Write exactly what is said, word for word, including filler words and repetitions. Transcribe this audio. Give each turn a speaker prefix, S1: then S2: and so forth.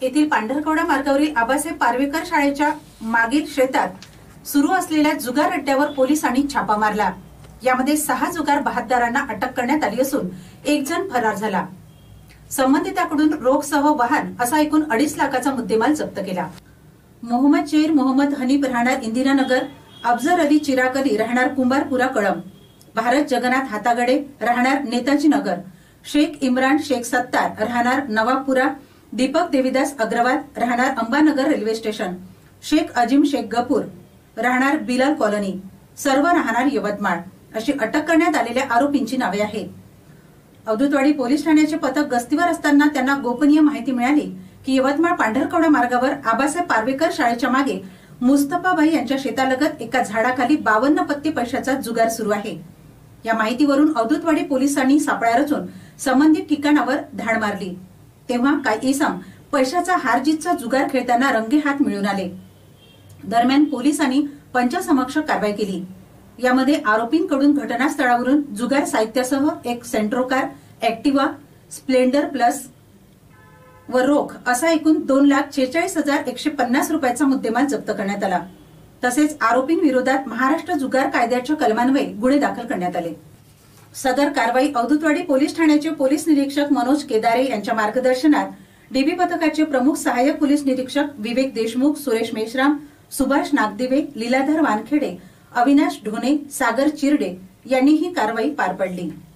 S1: येथील पांढरकवडा मार्गावरील आबासाहेब पारवेकर शाळेच्या मागील शेतात सुरू असलेल्या जुगार अड्ड्यावर पोलिसांनी छापा मारला। यामध्ये सहा जुगार बहाद्दारांना अटक करण्यात आली असून एक जण फरार झाला। संबंधिताकडून रोखसह वाहन असा एकूण अडीच लाखाचा मुद्देमाल जप्त केला। मोहम्मद शेर मोहम्मद हनीफ राहणार इंदिरानगर, अफजल अली चिराग अली राहणार कुंभारपुरा कळम, भारत जगन्नाथ हातागडे राहणार नेताजी नगर, शेख इम्रान शेख सत्तार राहणार नवाबपुरा, दीपक देवीदास अग्रवाल राहणार अंबानगर रेल्वे स्टेशन, शेख अजीम शेख गपूर राहणार बिलाल कॉलनी, सर्व राहणार यवतमाळ अशी अटक करण्यात आलेल्या आरोपींची नावे आहेत। अवधूतवाडी पोलीस ठाण्याचे पथक गस्तीवर असताना त्यांना गोपनीय माहिती मिळाली की यवतमाळ पांढरकवडा मार्गावर आबासाहेब पारवेकर शाळेच्या मागे मुस्तफाबाई यांच्या शेतालगत एका झाडाखाली बावन्न पत्ते पैशाचा जुगार सुरू आहे। या माहितीवरून अवधूतवाडी पोलिसांनी सापळा रचून संबंधित ठिकाणावर धाड मारली, तेव्हा काही इसम पैशाचा हारजीतचा जुगार खेळताना रंगेहात मिळून आले। दरम्यान पोलिसांनी पंचासमक्ष कारवाई केली। यामध्ये आरोपींकडून घटनास्थळावरून जुगार साहित्यासह एक Santro car, Activa, Splendor plus व रोख असा एकूण दोन लाख छेचाळीस हजार एकशे पन्नास रुपयाचा मुद्देमाल जप्त करण्यात आला। तसेच आरोपींविरोधात महाराष्ट्र जुगार कायद्याच्या कलमान्वये गुन्हे दाखल करण्यात आले। सदर कारवाई अवधूतवाडी पोलीस ठाण्याचे पोलीस निरीक्षक मनोज केदारे यांच्या मार्गदर्शनात डीबी पथकाचे प्रमुख सहाय्यक पोलीस निरीक्षक विवेक देशमुख, सुरेश मेश्राम, सुभाष नागदिवे, लीलाधर वानखेडे, अविनाश ढोणे, सागर चिरडे यांनी ही कारवाई पार पाडली।